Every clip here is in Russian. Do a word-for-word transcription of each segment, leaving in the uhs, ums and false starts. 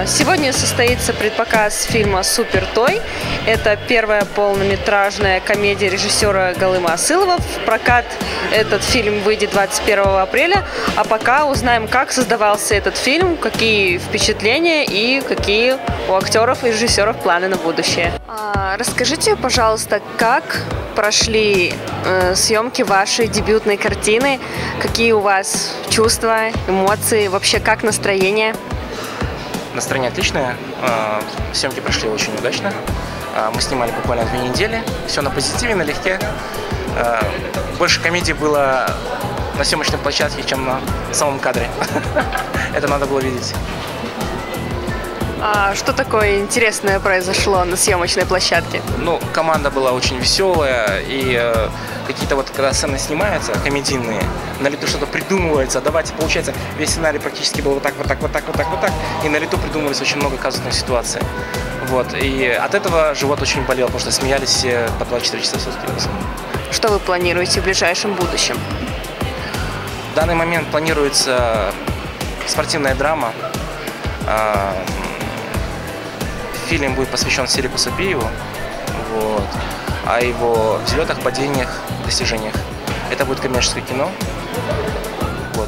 Сегодня состоится предпоказ фильма «Супер Той». Это первая полнометражная комедия режиссера Галыма Асылова. В прокат этот фильм выйдет двадцать первого апреля. А пока узнаем, как создавался этот фильм, какие впечатления и какие у актеров и режиссеров планы на будущее. Расскажите, пожалуйста, как прошли э, съемки вашей дебютной картины? Какие у вас чувства, эмоции, вообще как настроение? Настроение отличное, съемки прошли очень удачно. Мы снимали буквально две недели, все на позитиве, налегке. Больше комедий было на съемочной площадке, чем на самом кадре. Это надо было видеть. А что такое интересное произошло на съемочной площадке? Ну, команда была очень веселая, и э, какие-то вот, когда сцены снимаются, комедийные, на лету что-то придумывается, давайте, получается, весь сценарий практически был вот так, вот так, вот так, вот так, вот так, и на лету придумывались очень много казусных ситуаций. Вот, и от этого живот очень болел, потому что смеялись все по двадцать четыре часа в сутки. Что вы планируете в ближайшем будущем? В данный момент планируется спортивная драма. Э, Фильм будет посвящен Серику Сапиеву, вот, о его взлетах, падениях, достижениях. Это будет коммерческое кино. Вот.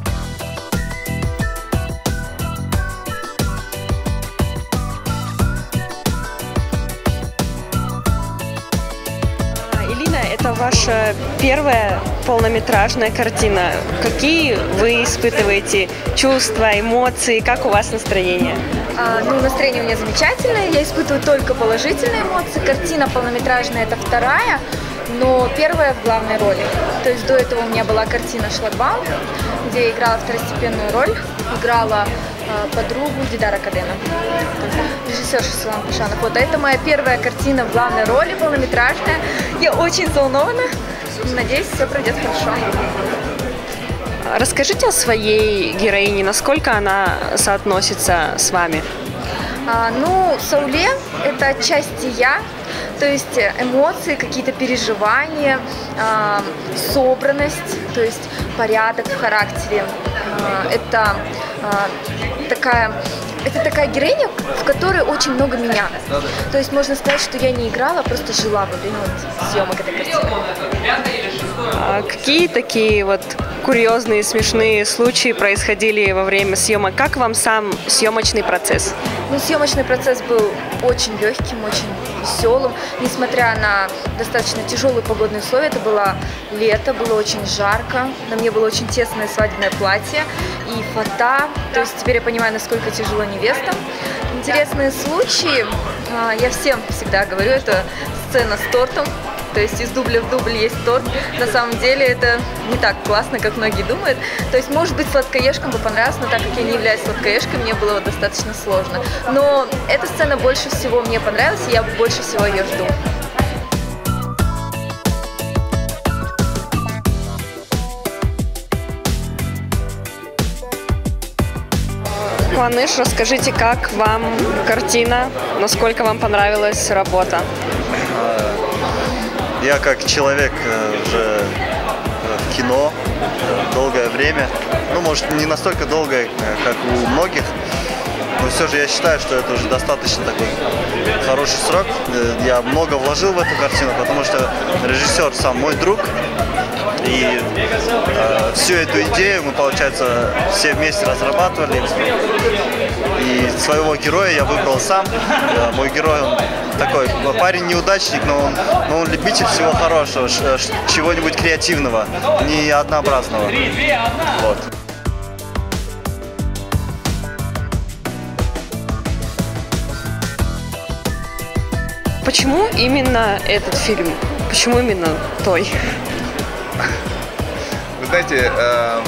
Элина, это ваша первая полнометражная картина. Какие вы испытываете чувства, эмоции, как у вас настроение? А, ну, настроение у меня замечательное, я испытываю только положительные эмоции. Картина полнометражная – это вторая, но первая в главной роли. То есть до этого у меня была картина «Шлагбаум», где я играла второстепенную роль, играла э, подругу Дидара Кадена, режиссер Шасулан Пашанов. Вот это моя первая картина в главной роли, полнометражная. Я очень взволнована, надеюсь, все пройдет хорошо. Расскажите о своей героине, насколько она соотносится с вами? А, ну, Сауле – это отчасти я, то есть эмоции, какие-то переживания, а, собранность, то есть порядок в характере. А, это а, такая... Это такая героиня, в которой очень много меня. То есть можно сказать, что я не играла, а просто жила во время вот съемок этой картины. А какие такие вот курьезные, смешные случаи происходили во время съемок? Как вам сам съемочный процесс? Ну, съемочный процесс был очень легким, очень веселым. Несмотря на достаточно тяжелые погодные условия, это было лето, было очень жарко. На мне было очень тесное свадебное платье и фата. То есть теперь я понимаю, насколько тяжело невестам. Интересные случаи. Я всем всегда говорю, это сцена с тортом. То есть из дубля в дубль есть торт. На самом деле это не так классно, как многие думают. То есть, может быть, сладкоежкам бы понравилось, но так как я не являюсь сладкоежкой, мне было достаточно сложно. Но эта сцена больше всего мне понравилась, и я больше всего ее жду. Куаныш, расскажите, как вам картина, насколько вам понравилась работа? Я как человек уже в кино долгое время, ну, может, не настолько долгое, как у многих, но все же я считаю, что это уже достаточно такой хороший срок. Я много вложил в эту картину, потому что режиссер сам мой друг, и э, всю эту идею мы, получается, все вместе разрабатывали. И своего героя я выбрал сам. Мой герой, он такой парень-неудачник, но он, но он любитель всего хорошего, чего-нибудь креативного, не однообразного. Вот. Почему именно этот фильм? Почему именно Той? Вы знаете, э,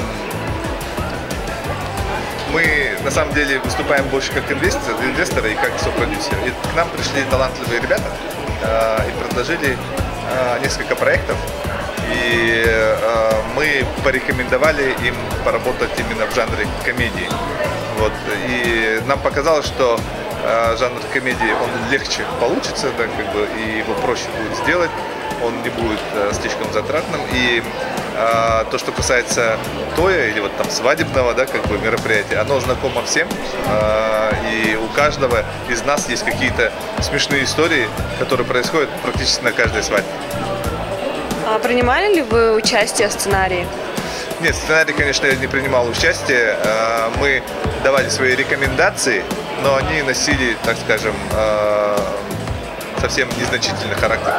мы на самом деле выступаем больше как инвестор, инвесторы и как сопродюсеры. И к нам пришли талантливые ребята э, и предложили э, несколько проектов. И э, мы порекомендовали им поработать именно в жанре комедии. Вот. И нам показалось, что э, жанр комедии, он легче получится, да, как бы, и его проще будет сделать, он не будет э, слишком затратным. И э, то, что касается тоя или вот там свадебного, да, как бы мероприятия, оно знакомо всем, э, и у каждого из нас есть какие-то смешные истории, которые происходят практически на каждой свадьбе. А принимали ли вы участие в сценарии? Нет, в сценарии, конечно, я не принимал участие. Э, мы давали свои рекомендации, но они носили, так скажем, э, совсем незначительный характер.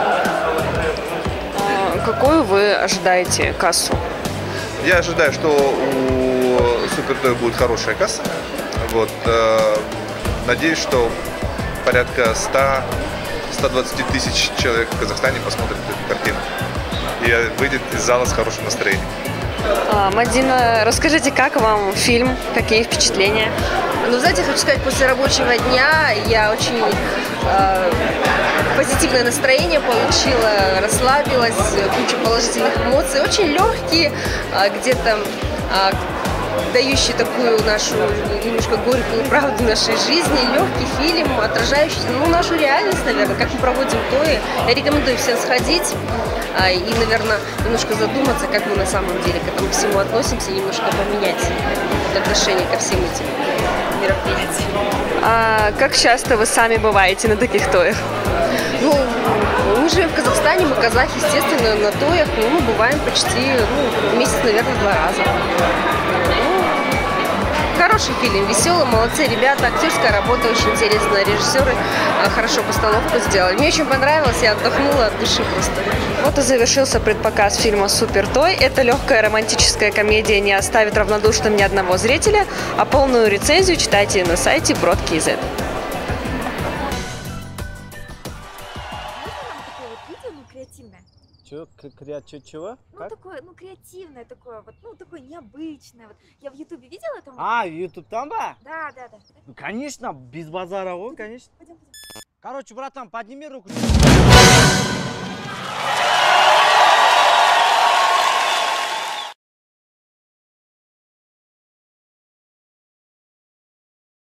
А какую вы ожидаете кассу? Я ожидаю, что у Супертой будет хорошая касса. Вот, э, надеюсь, что порядка ста-ста двадцати тысяч человек в Казахстане посмотрят эту картину и выйдет из зала с хорошим настроением. А, Мадина, расскажите, как вам фильм, какие впечатления? Ну, знаете, хочу сказать, после рабочего дня я очень э, позитивное настроение получила, расслабилась, куча положительных эмоций, очень легкие, э, где-то э, дающий такую нашу немножко горькую правду нашей жизни, легкий фильм, отражающий ну, нашу реальность, наверное, как мы проводим тои. Я рекомендую всем сходить а, и, наверное, немножко задуматься, как мы на самом деле к этому всему относимся, немножко поменять отношение ко всем этим мероприятиям. А как часто вы сами бываете на таких тоях? Ну, мы живем в Казахстане, мы казахи, естественно, на тоях, но мы бываем почти ну, в месяц, наверное, два раза. Хороший фильм, веселый, молодцы ребята, актерская работа очень интересная, режиссеры хорошо постановку сделали. Мне очень понравилось, я отдохнула от души просто. Вот и завершился предпоказ фильма «Супер Той». Эта легкая романтическая комедия не оставит равнодушным ни одного зрителя, а полную рецензию читайте на сайте Бродки точка кз. Креативное. Чего? Креатив чего? Ну Как? такое, ну креативное такое, вот, ну такое необычное. Вот я в Ютубе видела это? А, YouTube там, ба? Да, да, да. Ну, конечно, без базара, он, конечно. Пойдем, пойдем. Короче, братан, подними руку.